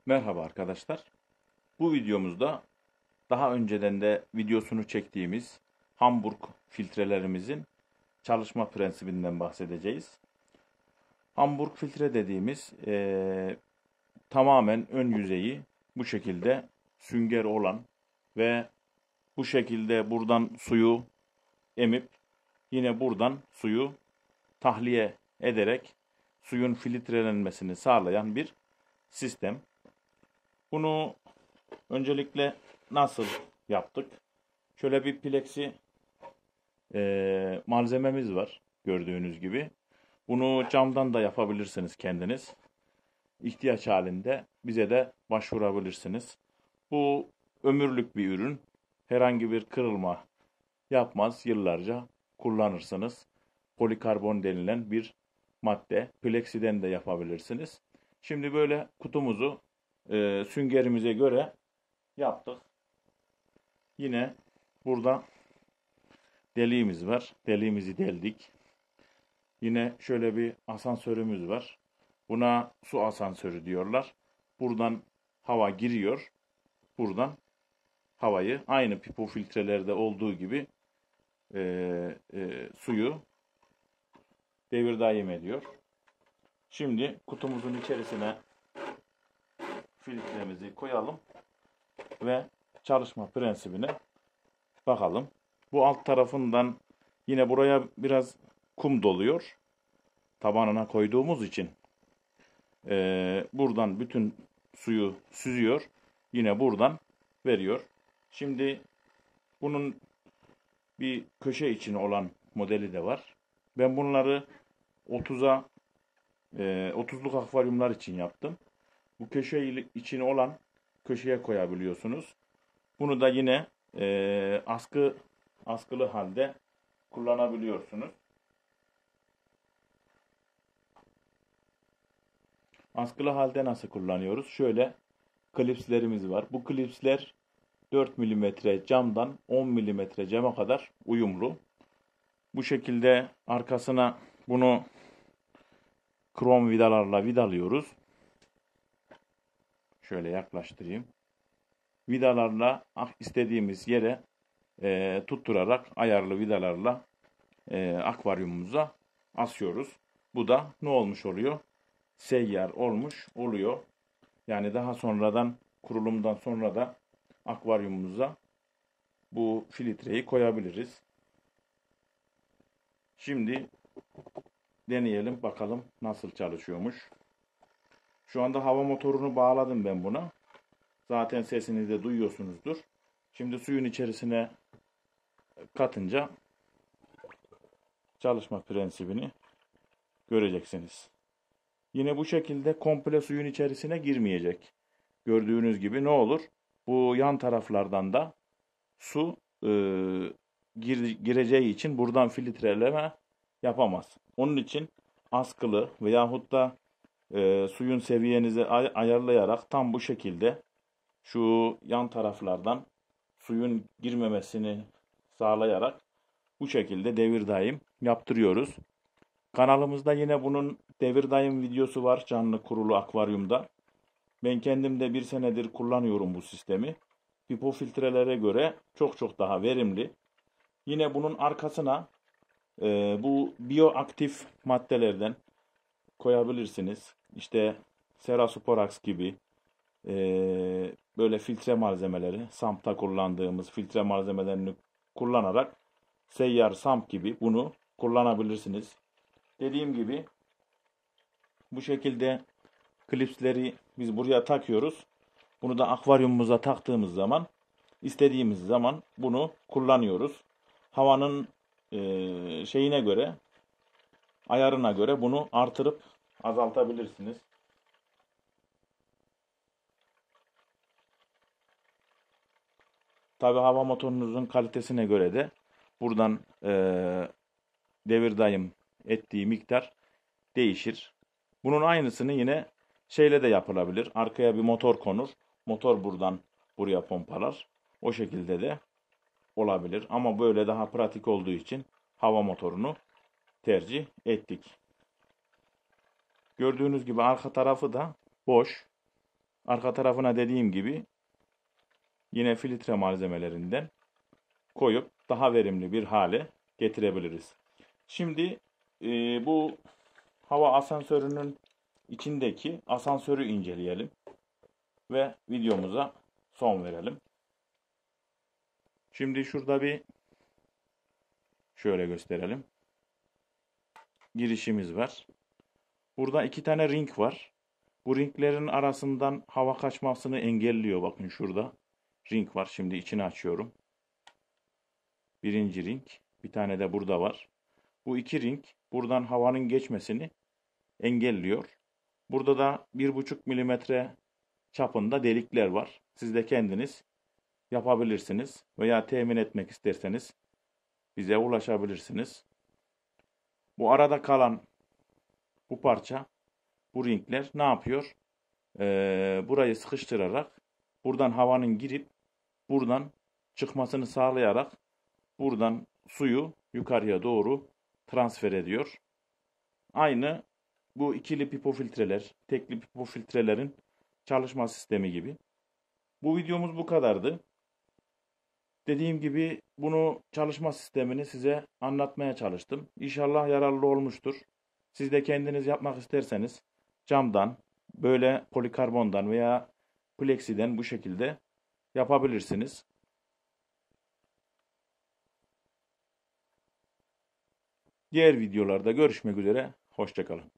Merhaba arkadaşlar. Bu videomuzda daha önceden de videosunu çektiğimiz Hamburg filtrelerimizin çalışma prensibinden bahsedeceğiz. Hamburg filtre dediğimiz tamamen ön yüzeyi bu şekilde sünger olan ve bu şekilde buradan suyu emip yine buradan suyu tahliye ederek suyun filtrelenmesini sağlayan bir sistem. Bunu öncelikle nasıl yaptık? Şöyle bir plexi malzememiz var gördüğünüz gibi. Bunu camdan da yapabilirsiniz kendiniz. İhtiyaç halinde bize de başvurabilirsiniz. Bu ömürlük bir ürün. Herhangi bir kırılma yapmaz. Yıllarca kullanırsınız. Polikarbon denilen bir madde. Plexiden de yapabilirsiniz. Şimdi böyle kutumuzu süngerimize göre yaptık. Yine burada deliğimiz var. Deliğimizi deldik. Yine şöyle bir asansörümüz var. Buna su asansörü diyorlar. Buradan hava giriyor. Buradan havayı aynı pipo filtrelerde olduğu gibi suyu devir daim ediyor. Şimdi kutumuzun içerisine filtremizi koyalım ve çalışma prensibine bakalım. Bu alt tarafından yine buraya biraz kum doluyor. Tabanına koyduğumuz için buradan bütün suyu süzüyor. Yine buradan veriyor. Şimdi bunun bir köşe için olan modeli de var. Ben bunları 30'luk akvaryumlar için yaptım. Bu köşe için olan köşeye koyabiliyorsunuz. Bunu da yine askılı halde kullanabiliyorsunuz. Askılı halde nasıl kullanıyoruz? Şöyle klipslerimiz var. Bu klipsler 4 milimetre camdan 10 milimetre cama kadar uyumlu. Bu şekilde arkasına bunu krom vidalarla vidalıyoruz. Şöyle yaklaştırayım. Vidalarla istediğimiz yere tutturarak ayarlı vidalarla akvaryumumuza asıyoruz. Bu da ne olmuş oluyor? Seyyar olmuş oluyor. Yani daha sonradan kurulumdan sonra da akvaryumumuza bu filtreyi koyabiliriz. Şimdi deneyelim bakalım nasıl çalışıyormuş. Şu anda hava motorunu bağladım ben buna. Zaten sesini de duyuyorsunuzdur. Şimdi suyun içerisine katınca çalışma prensibini göreceksiniz. Yine bu şekilde komple suyun içerisine girmeyecek. Gördüğünüz gibi ne olur? Bu yan taraflardan da su gireceği için buradan filtreleme yapamaz. Onun için askılı veyahut da suyun seviyenizi ayarlayarak tam bu şekilde şu yan taraflardan suyun girmemesini sağlayarak bu şekilde devir daim yaptırıyoruz. Kanalımızda yine bunun devir daim videosu var canlı kurulu akvaryumda. Ben kendim de bir senedir kullanıyorum bu sistemi. Pipo filtrelere göre çok daha verimli. Yine bunun arkasına bu biyoaktif maddelerden koyabilirsiniz. İşte Cerasuporax gibi böyle filtre malzemeleri, SAMP'ta kullandığımız filtre malzemelerini kullanarak seyyar SAMP gibi bunu kullanabilirsiniz. Dediğim gibi bu şekilde klipsleri biz buraya takıyoruz. Bunu da akvaryumumuza taktığımız zaman istediğimiz zaman bunu kullanıyoruz. Havanın şeyine göre, ayarına göre bunu artırıp azaltabilirsiniz. Tabi hava motorunuzun kalitesine göre de buradan devir daim ettiği miktar değişir. Bunun aynısını yine şeyle de yapılabilir. Arkaya bir motor konur. Motor buradan buraya pompalar. O şekilde de olabilir. Ama böyle daha pratik olduğu için hava motorunu tercih ettik. Gördüğünüz gibi arka tarafı da boş. Arka tarafına dediğim gibi yine filtre malzemelerinden koyup daha verimli bir hale getirebiliriz. Şimdi bu hava asansörünün içindeki asansörü inceleyelim ve videomuza son verelim. Şimdi şurada bir şöyle gösterelim. Girişimiz var. Burada iki tane ring var. Bu ringlerin arasından hava kaçmasını engelliyor. Bakın şurada ring var. Şimdi içini açıyorum. Birinci ring. Bir tane de burada var. Bu iki ring buradan havanın geçmesini engelliyor. Burada da 1,5 milimetre çapında delikler var. Siz de kendiniz yapabilirsiniz. Veya temin etmek isterseniz bize ulaşabilirsiniz. Bu arada kalan bu parça, bu ringler ne yapıyor? Burayı sıkıştırarak buradan havanın girip buradan çıkmasını sağlayarak buradan suyu yukarıya doğru transfer ediyor. Aynı bu ikili pipo filtreler, tekli pipo filtrelerin çalışma sistemi gibi. Bu videomuz bu kadardı. Dediğim gibi bunu çalışma sistemini size anlatmaya çalıştım. İnşallah yararlı olmuştur. Siz de kendiniz yapmak isterseniz camdan, böyle polikarbondan veya plexiden bu şekilde yapabilirsiniz. Diğer videolarda görüşmek üzere. Hoşça kalın.